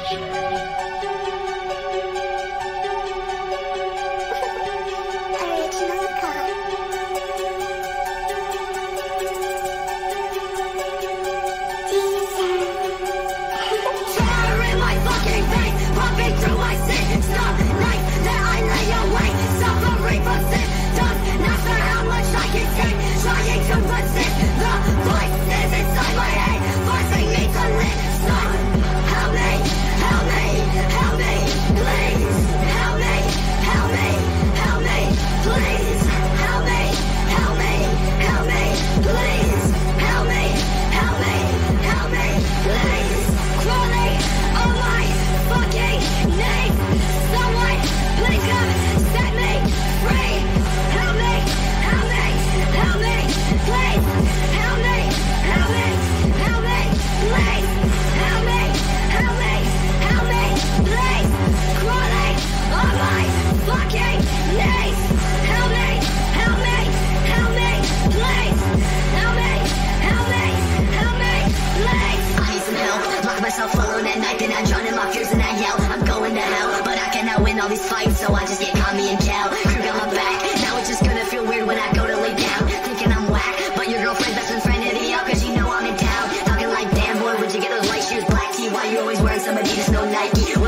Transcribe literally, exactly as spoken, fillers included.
all these fights, so I just get Kami and Cal. Crew got my back, now it's just gonna feel weird when I go to lay down. Thinking I'm whack, but your girlfriend's best friend friend hit me up cause you know I'm in town. Talking like, damn boy, would you get those white shoes, black tee? Why you always wearing some Adidas, no Nike?